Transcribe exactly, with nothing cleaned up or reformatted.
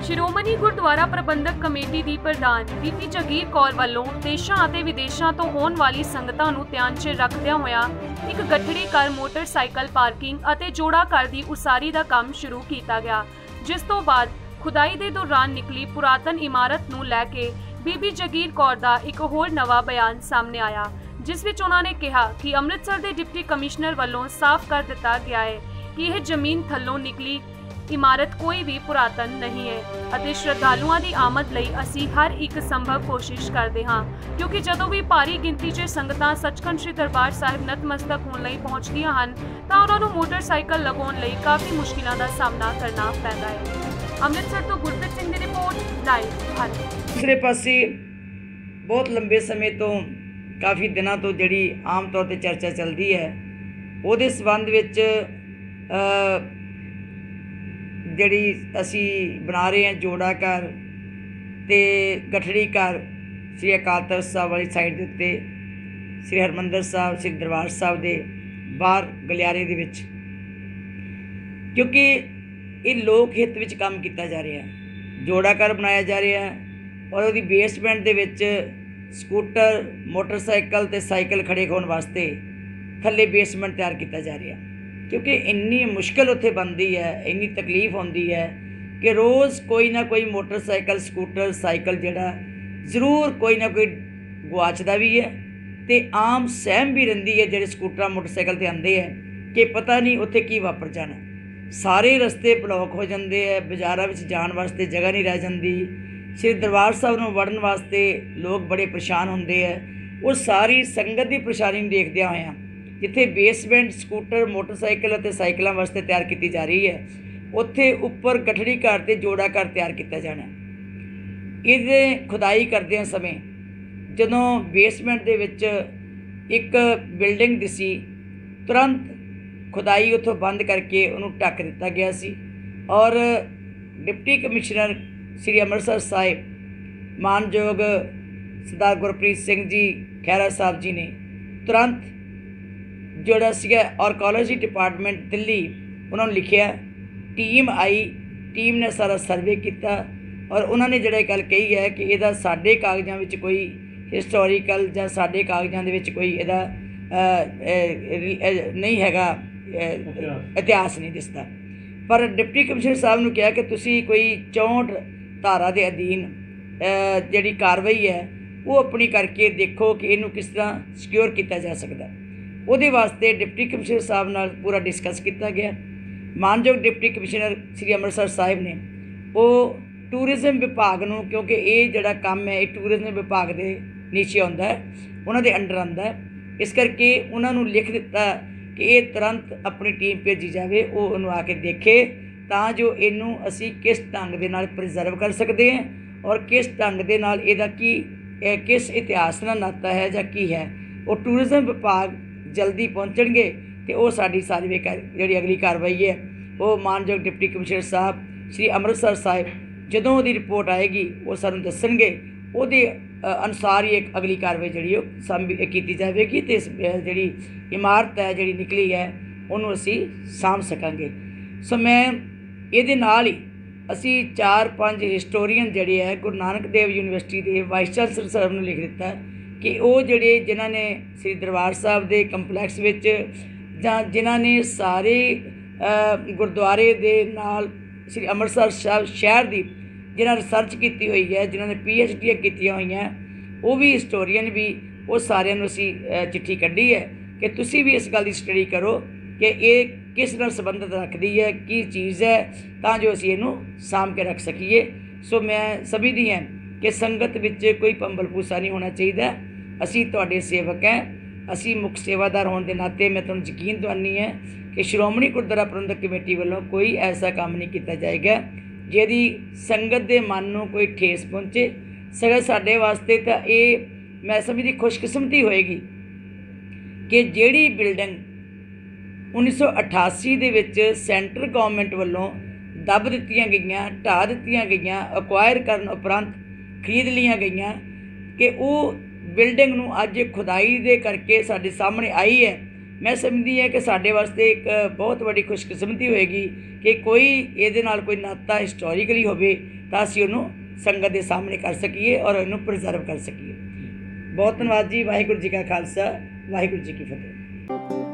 Shiromani Gurdwara Prabandhak committee ਦੀ ਪ੍ਰਧਾਨ ਬੀਬੀ ਜਗੀਰ ਕੌਰ ਵੱਲੋਂ ਦੇਸ਼ਾਂ ਅਤੇ ਵਿਦੇਸ਼ਾਂ ਤੋਂ ਹੋਣ ਵਾਲੀ ਸੰਗਤਾਂ ਨੂੰ ਧਿਆਨ 'ਚ ਰੱਖਦਿਆਂ ਹੋਇਆਂ ਇੱਕ ਗੱਠੜੀ ਘਰ ਮੋਟਰਸਾਈਕਲ ਪਾਰਕਿੰਗ ਅਤੇ ਜੋੜਾ ਘਰ ਦੀ ਉਸਾਰੀ ਦਾ ਕੰਮ ਸ਼ੁਰੂ ਕੀਤਾ ਗਿਆ, ਜਿਸ ਤੋਂ ਬਾਅਦ ਖੁਦਾਈ ਦੇ ਦੌਰਾਨ ਨਿਕਲੀ ਪੁਰਾਤਨ ਇਮਾਰਤ ਨੂੰ ਲੈ ਕੇ ਬੀਬੀ ਜਗੀਰ ਕੌਰ ਦਾ ਇੱਕ ਹੋਰ ਨਵਾਂ ਬਿਆਨ ਸਾਹਮਣੇ ਆਇਆ, ਜਿਸ ਵਿੱਚ ਉਹਨਾਂ ਨੇ ਕਿਹਾ ਕਿ ਅੰਮ੍ਰਿਤਸਰ ਦੇ ਡਿਪਟੀ ਕਮਿਸ਼ਨਰ ਵੱਲੋਂ ਸਾਫ਼ ਕਰ ਦਿੱਤਾ ਗਿਆ ਹੈ ਕਿ ਇਹ ਜ਼ਮੀਨ ਥੱਲੋਂ ਨਿਕਲੀ ਇਮਾਰਤ ਕੋਈ ਵੀ ਪੁਰਾਤਨ ਨਹੀਂ ਹੈ ਅਤੇ ਸ਼ਰਧਾਲੂਆਂ ਦੀ ਆਮਦ ਲਈ ਅਸੀਂ ਹਰ ਇੱਕ ਸੰਭਵ ਕੋਸ਼ਿਸ਼ ਕਰਦੇ ਹਾਂ, ਕਿਉਂਕਿ ਜਦੋਂ ਵੀ ਭਾਰੀ ਗਿਣਤੀ 'ਚ ਸੰਗਤਾਂ ਸੱਚਖੰਡ ਸ੍ਰੀ ਦਰਬਾਰ ਸਾਹਿਬ ਨਤਮਸਤਕ ਹੋਣ ਲਈ ਪਹੁੰਚਦੀਆਂ ਹਨ ਤਾਂ ਉਹਨਾਂ ਨੂੰ ਮੋਟਰਸਾਈਕਲ ਲਗਾਉਣ ਲਈ ਕਾਫੀ ਮੁਸ਼ਕਿਲਾਂ ਦਾ ਸਾਹਮਣਾ ਕਰਨਾ ਪੈਂਦਾ ਹੈ। ਅੰਮ੍ਰਿਤਸਰ ਤੋਂ ਗੁਰਪ੍ਰੀਤ ਸਿੰਘ ਦੀ ਰਿਪੋਰਟ ਲਾਈਵ ਭਾਰਤ। ਦੂਸਰੇ ਪਾਸੇ ਬਹੁਤ ਲੰਬੇ ਸਮੇਂ ਤੋਂ ਕਾਫੀ ਦਿਨਾਂ ਤੋਂ ਜਿਹੜੀ ਆਮ ਤੌਰ 'ਤੇ ਚਰਚਾ ਚੱਲਦੀ ਹੈ ਉਹਦੇ ਸੰਬੰਧ ਵਿੱਚ ਜਿਹੜੀ ਅਸੀਂ ਬਣਾ ਰਹੇ ਹਾਂ ਜੋੜਾ ਘਰ ਅਤੇ ਗਠੜੀ ਘਰ ਸ੍ਰੀ ਅਕਾਲ ਤਖ਼ਤ ਸਾਹਿਬ ਵਾਲੀ ਸਾਈਡ ਦੇ ਉੱਤੇ ਸ੍ਰੀ ਹਰਿਮੰਦਰ ਸਾਹਿਬ ਸ੍ਰੀ ਦਰਬਾਰ ਸਾਹਿਬ ਦੇ ਬਾਹਰ ਗਲਿਆਰੇ ਦੇ ਵਿੱਚ, ਕਿਉਂਕਿ ਇਹ ਲੋਕ ਹਿੱਤ ਵਿੱਚ ਕੰਮ ਕੀਤਾ ਜਾ ਰਿਹਾ ਹੈ। ਜੋੜਾ ਘਰ ਬਣਾਇਆ ਜਾ ਰਿਹਾ ਹੈ ਔਰ ਉਹਦੀ ਬੇਸਮੈਂਟ ਦੇ ਵਿੱਚ ਸਕੂਟਰ ਮੋਟਰਸਾਈਕਲ ਅਤੇ ਸਾਈਕਲ ਖੜ੍ਹੇ ਹੋਣ ਵਾਸਤੇ ਥੱਲੇ ਬੇਸਮੈਂਟ ਤਿਆਰ ਕੀਤਾ ਜਾ ਰਿਹਾ, ਕਿਉਂਕਿ ਇੰਨੀ ਮੁਸ਼ਕਿਲ ਉੱਥੇ ਬਣਦੀ ਹੈ, ਇੰਨੀ ਤਕਲੀਫ ਹੁੰਦੀ ਹੈ ਕਿ ਰੋਜ਼ ਕੋਈ ਨਾ ਕੋਈ ਮੋਟਰਸਾਈਕਲ ਸਕੂਟਰ ਸਾਈਕਲ ਜਿਹੜਾ ਜ਼ਰੂਰ ਕੋਈ ਨਾ ਕੋਈ ਗੁਆਚਦਾ ਵੀ ਹੈ ਅਤੇ ਆਮ ਸਹਿਮ ਵੀ ਰਹਿੰਦੀ ਹੈ ਜਿਹੜੇ ਸਕੂਟਰਾਂ ਮੋਟਰਸਾਈਕਲ 'ਤੇ ਆਉਂਦੇ ਹੈ ਕਿ ਪਤਾ ਨਹੀਂ ਉੱਥੇ ਕੀ ਵਾਪਰ ਜਾਣਾ। ਸਾਰੇ ਰਸਤੇ ਬਲੌਕ ਹੋ ਜਾਂਦੇ ਹੈ, ਬਾਜ਼ਾਰਾਂ ਵਿੱਚ ਜਾਣ ਵਾਸਤੇ ਜਗ੍ਹਾ ਨਹੀਂ ਰਹਿ ਜਾਂਦੀ, ਸ੍ਰੀ ਦਰਬਾਰ ਸਾਹਿਬ ਨੂੰ ਵੜਨ ਵਾਸਤੇ ਲੋਕ ਬੜੇ ਪਰੇਸ਼ਾਨ ਹੁੰਦੇ ਹੈ। ਉਹ ਸਾਰੀ ਸੰਗਤ ਦੀ ਪਰੇਸ਼ਾਨੀ ਨੂੰ ਦੇਖਦਿਆਂ ਹੋਇਆਂ ਜਿੱਥੇ ਬੇਸਮੈਂਟ ਸਕੂਟਰ ਮੋਟਰਸਾਈਕਲ ਅਤੇ ਸਾਈਕਲਾਂ ਵਾਸਤੇ ਤਿਆਰ ਕੀਤੀ ਜਾ ਰਹੀ ਹੈ ਉੱਥੇ ਉੱਪਰ ਗਠੜੀ ਘਰ ਅਤੇ ਜੋੜਾ ਘਰ ਤਿਆਰ ਕੀਤਾ ਜਾਣਾ। ਇਹਦੇ ਖੁਦਾਈ ਕਰਦਿਆਂ ਸਮੇਂ ਜਦੋਂ ਬੇਸਮੈਂਟ ਦੇ ਵਿੱਚ ਇੱਕ ਬਿਲਡਿੰਗ ਦਿਸੀ, ਤੁਰੰਤ ਖੁਦਾਈ ਉੱਥੋਂ ਬੰਦ ਕਰਕੇ ਉਹਨੂੰ ਢੱਕ ਦਿੱਤਾ ਗਿਆ ਸੀ ਔਰ ਡਿਪਟੀ ਕਮਿਸ਼ਨਰ ਸ੍ਰੀ ਅੰਮ੍ਰਿਤਸਰ ਸਾਹਿਬ ਮਾਨਯੋਗ ਸਰਦਾਰ ਗੁਰਪ੍ਰੀਤ ਸਿੰਘ ਜੀ ਖਹਿਰਾ ਸਾਹਿਬ ਜੀ ਨੇ ਤੁਰੰਤ ਜਿਹੜਾ ਸੀਗਾ ਆਰਕੋਲੋਜੀ ਡਿਪਾਰਟਮੈਂਟ ਦਿੱਲੀ ਉਹਨਾਂ ਨੂੰ ਲਿਖਿਆ, ਟੀਮ ਆਈ, ਟੀਮ ਨੇ ਸਾਰਾ ਸਰਵੇ ਕੀਤਾ ਔਰ ਉਹਨਾਂ ਨੇ ਜਿਹੜਾ ਗੱਲ ਕਹੀ ਹੈ ਕਿ ਇਹਦਾ ਸਾਡੇ ਕਾਗਜ਼ਾਂ ਵਿੱਚ ਕੋਈ ਹਿਸਟੋਰੀਕਲ ਜਾਂ ਸਾਡੇ ਕਾਗਜ਼ਾਂ ਦੇ ਵਿੱਚ ਕੋਈ ਇਹਦਾ ਨਹੀਂ ਹੈਗਾ, ਇਤਿਹਾਸ ਨਹੀਂ ਦਿਸਦਾ। ਪਰ ਡਿਪਟੀ ਕਮਿਸ਼ਨਰ ਸਾਹਿਬ ਨੂੰ ਕਿਹਾ ਕਿ ਤੁਸੀਂ ਕੋਈ ਚੌਂਹਠ ਧਾਰਾ ਦੇ ਅਧੀਨ ਜਿਹੜੀ ਕਾਰਵਾਈ ਹੈ ਉਹ ਆਪਣੀ ਕਰਕੇ ਦੇਖੋ ਕਿ ਇਹਨੂੰ ਕਿਸ ਤਰ੍ਹਾਂ ਸਿਕਿਉਰ ਕੀਤਾ ਜਾ ਸਕਦਾ। ਉਹਦੇ ਵਾਸਤੇ ਡਿਪਟੀ ਕਮਿਸ਼ਨਰ ਸਾਹਿਬ ਨਾਲ ਪੂਰਾ ਡਿਸਕਸ ਕੀਤਾ ਗਿਆ। ਮਾਨਯੋਗ ਡਿਪਟੀ ਕਮਿਸ਼ਨਰ ਸ੍ਰੀ ਅੰਮ੍ਰਿਤਸਰ ਸਾਹਿਬ ਨੇ ਉਹ ਟੂਰਿਜ਼ਮ ਵਿਭਾਗ ਨੂੰ, ਕਿਉਂਕਿ ਇਹ ਜਿਹੜਾ ਕੰਮ ਹੈ ਇਹ ਟੂਰਿਜ਼ਮ ਵਿਭਾਗ ਦੇ ਨੀਚੇ ਆਉਂਦਾ ਹੈ, ਉਹਨਾਂ ਦੇ ਅੰਡਰ ਆਉਂਦਾ ਹੈ, ਇਸ ਕਰਕੇ ਉਹਨਾਂ ਨੂੰ ਲਿਖ ਦਿੱਤਾ ਕਿ ਇਹ ਤੁਰੰਤ ਆਪਣੀ ਟੀਮ ਭੇਜੀ ਜਾਵੇ, ਉਹ ਉਹਨੂੰ ਆ ਕੇ ਦੇਖੇ ਤਾਂ ਜੋ ਇਹਨੂੰ ਅਸੀਂ ਕਿਸ ਢੰਗ ਦੇ ਨਾਲ ਪ੍ਰੀਜ਼ਰਵ ਕਰ ਸਕਦੇ ਹਾਂ ਔਰ ਕਿਸ ਢੰਗ ਦੇ ਨਾਲ ਇਹਦਾ ਕੀ ਕਿਸ ਇਤਿਹਾਸ ਨਾਲ ਨਾਤਾ ਹੈ ਜਾਂ ਕੀ ਹੈ। ਉਹ ਟੂਰਿਜ਼ਮ ਵਿਭਾਗ ਜਲਦੀ ਪਹੁੰਚਣਗੇ ਅਤੇ ਉਹ ਸਾਡੀ ਸਾਰੀ ਜਿਹੜੀ ਅਗਲੀ ਕਾਰਵਾਈ ਹੈ ਉਹ ਮਾਨਯੋਗ ਡਿਪਟੀ ਕਮਿਸ਼ਨਰ ਸਾਹਿਬ ਸ਼੍ਰੀ ਅੰਮ੍ਰਿਤਸਰ ਸਾਹਿਬ ਜਦੋਂ ਉਹਦੀ ਰਿਪੋਰਟ ਆਏਗੀ ਉਹ ਸਾਨੂੰ ਦੱਸਣਗੇ, ਉਹਦੇ ਅਨੁਸਾਰ ਹੀ ਇੱਕ ਅਗਲੀ ਕਾਰਵਾਈ ਜਿਹੜੀ ਉਹ ਸਾਂਭ ਕੀਤੀ ਜਾਵੇਗੀ ਅਤੇ ਇਸ ਜਿਹੜੀ ਇਮਾਰਤ ਹੈ ਜਿਹੜੀ ਨਿਕਲੀ ਹੈ ਉਹਨੂੰ ਅਸੀਂ ਸਾਂਭ ਸਕਾਂਗੇ। ਸੋ ਮੈਂ ਇਹਦੇ ਨਾਲ ਹੀ ਅਸੀਂ ਚਾਰ ਪੰਜ ਹਿਸਟੋਰੀਅਨ ਜਿਹੜੇ ਹੈ ਗੁਰੂ ਨਾਨਕ ਦੇਵ ਯੂਨੀਵਰਸਿਟੀ ਦੇ ਵਾਈਸ ਚਾਂਸਲਰ ਸਾਹਿਬ ਨੂੰ ਲਿਖ ਦਿੱਤਾ ਕਿ ਉਹ ਜਿਹੜੇ ਜਿਨ੍ਹਾਂ ਨੇ ਸ੍ਰੀ ਦਰਬਾਰ ਸਾਹਿਬ ਦੇ ਕੰਪਲੈਕਸ ਵਿੱਚ ਜਾਂ ਜਿਨ੍ਹਾਂ ਨੇ ਸਾਰੇ ਗੁਰਦੁਆਰੇ ਦੇ ਨਾਲ ਸ੍ਰੀ ਅੰਮ੍ਰਿਤਸਰ ਸਾਹਿਬ ਸ਼ਹਿਰ ਦੀ ਜਿਨ੍ਹਾਂ ਰਿਸਰਚ ਕੀਤੀ ਹੋਈ ਹੈ, ਜਿਨ੍ਹਾਂ ਨੇ ਪੀ ਐਚ ਡੀਆਂ ਕੀਤੀਆਂ ਹੋਈਆਂ, ਉਹ ਵੀ ਹਿਸਟੋਰੀਅਨ ਵੀ, ਉਹ ਸਾਰਿਆਂ ਨੂੰ ਅਸੀਂ ਚਿੱਠੀ ਕੱਢੀ ਹੈ ਕਿ ਤੁਸੀਂ ਵੀ ਇਸ ਗੱਲ ਦੀ ਸਟੱਡੀ ਕਰੋ ਕਿ ਇਹ ਕਿਸ ਨਾਲ ਸੰਬੰਧਿਤ ਰੱਖਦੀ ਹੈ, ਕੀ ਚੀਜ਼ ਹੈ, ਤਾਂ ਜੋ ਅਸੀਂ ਇਹਨੂੰ ਸਾਂਭ ਕੇ ਰੱਖ ਸਕੀਏ। ਸੋ ਮੈਂ ਸਮਝਦੀ ਹਾਂ ਕਿ ਸੰਗਤ ਵਿੱਚ ਕੋਈ ਭੰਬਲ ਭੂਸਾ ਨਹੀਂ ਹੋਣਾ ਚਾਹੀਦਾ। ਅਸੀਂ ਤੁਹਾਡੇ ਸੇਵਕ ਹੈ, ਅਸੀਂ ਮੁੱਖ ਸੇਵਾਦਾਰ ਹੋਣ ਦੇ ਨਾਤੇ ਮੈਂ ਤੁਹਾਨੂੰ ਯਕੀਨ ਦਿਵਾਉਂਦੀ ਹਾਂ ਕਿ ਸ਼੍ਰੋਮਣੀ ਗੁਰਦੁਆਰਾ ਪ੍ਰਬੰਧਕ ਕਮੇਟੀ ਵੱਲੋਂ ਕੋਈ ਐਸਾ ਕੰਮ ਨਹੀਂ ਕੀਤਾ ਜਾਏਗਾ ਜਿਹਦੀ ਸੰਗਤ ਦੇ ਮਨ ਨੂੰ ਕੋਈ ਠੇਸ ਪਹੁੰਚੇ। ਸਗੋਂ ਸਾਡੇ ਵਾਸਤੇ ਤਾਂ ਇਹ ਮੈਂ ਸਮਝਦੀ ਖੁਸ਼ਕਿਸਮਤੀ ਹੋਏਗੀ ਕਿ ਜਿਹੜੀ ਬਿਲਡਿੰਗ ਉੱਨੀ ਸੌ ਅਠਾਸੀ ਦੇ ਵਿੱਚ ਸੈਂਟਰ ਗੌਰਮੈਂਟ ਵੱਲੋਂ ਦੱਬ ਦਿੱਤੀਆਂ ਗਈਆਂ, ਢਾਹ ਦਿੱਤੀਆਂ ਗਈਆਂ, ਅਕਵਾਇਰ ਕਰਨ ਉਪਰੰਤ ਖਰੀਦ ਲਈਆਂ ਗਈਆਂ, ਕਿ ਉਹ ਬਿਲਡਿੰਗ ਨੂੰ ਅੱਜ ਖੁਦਾਈ ਦੇ ਕਰਕੇ ਸਾਡੇ ਸਾਹਮਣੇ ਆਈ ਹੈ मैं समझदी ਹਾਂ कि साडे वास्ते एक बहुत बड़ी खुशकिस्मती होएगी कि कोई ਇਹਦੇ ਨਾਲ ਕੋਈ ਨਾਤਾ ਹਿਸਟੋਰੀਕਲੀ ਹੋਵੇ ਤਾਂ ਅਸੀਂ ਉਹਨੂੰ ਸੰਗਤ ਦੇ ਸਾਹਮਣੇ ਕਰ ਸਕੀਏ ਔਰ ਉਹਨੂੰ ਪ੍ਰੀਜ਼ਰਵ ਕਰ ਸਕੀਏ। ਬਹੁਤ ਧੰਨਵਾਦ ਜੀ। ਵਾਹਿਗੁਰੂ ਜੀ ਕਾ ਖਾਲਸਾ, ਵਾਹਿਗੁਰੂ ਜੀ ਕੀ ਫਤਿਹ।